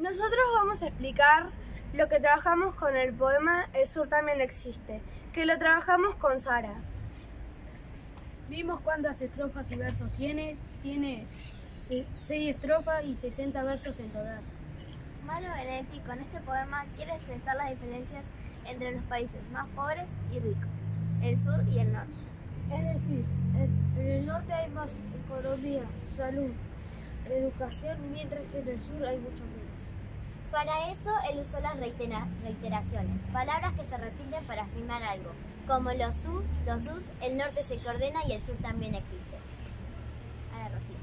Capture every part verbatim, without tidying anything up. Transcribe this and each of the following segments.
Nosotros vamos a explicar lo que trabajamos con el poema El Sur también existe, que lo trabajamos con Sara. Vimos cuántas estrofas y versos tiene. Tiene seis estrofas y sesenta versos en total. Malo Benedetti con este poema quiere expresar las diferencias entre los países más pobres y ricos, el sur y el norte. Es decir, en el norte hay más economía, salud, educación, mientras que en el sur hay mucho menos. Para eso él usó las reitera reiteraciones, palabras que se repiten para afirmar algo, como los sus, los sus, el norte se coordena y el sur también existe. Ahora Rocío.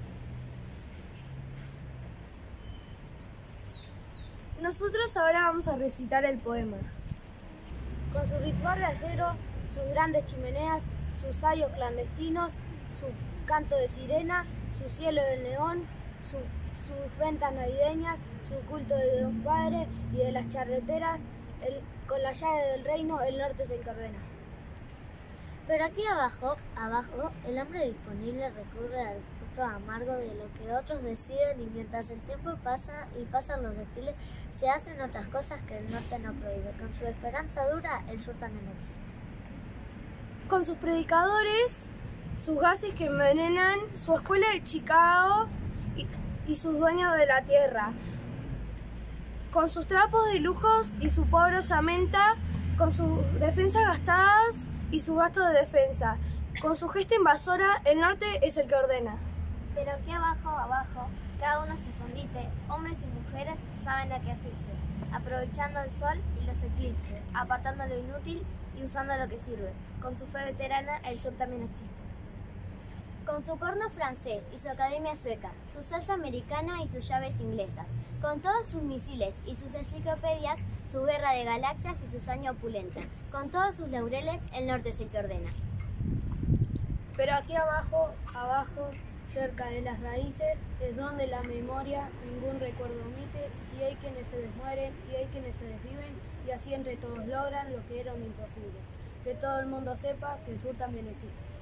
Nosotros ahora vamos a recitar el poema. Con su ritual acero, sus grandes chimeneas, sus sayos clandestinos, su canto de sirena, su cielo de neón, su, sus ventas navideñas, su culto de Dios Padre y de las charreteras, el, con la llave del reino el norte se encordena. Pero aquí abajo, abajo, el hombre disponible recurre al fruto amargo de lo que otros deciden y mientras el tiempo pasa y pasan los desfiles, se hacen otras cosas que el norte no prohíbe. Con su esperanza dura, el sur también existe. Con sus predicadores, sus gases que envenenan, su escuela de Chicago y, y sus dueños de la tierra. Con sus trapos de lujos y su pobre osamenta, con sus defensas gastadas y su gasto de defensa. Con su gesta invasora, el norte es el que ordena. Pero aquí abajo, abajo, cada uno se escondite, hombres y mujeres saben a qué asirse, aprovechando el sol y los eclipses, apartando lo inútil y usando lo que sirve. Con su fe veterana, el sur también existe. Con su corno francés y su academia sueca, su salsa americana y sus llaves inglesas, con todos sus misiles y sus enciclopedias, su guerra de galaxias y su saña opulenta, con todos sus laureles, el norte es el que ordena. Pero aquí abajo, abajo, cerca de las raíces, es donde la memoria ningún recuerdo omite, y hay quienes se desmueren y hay quienes se desviven, y así entre todos logran lo que era un imposible, que todo el mundo sepa que el sur también existe.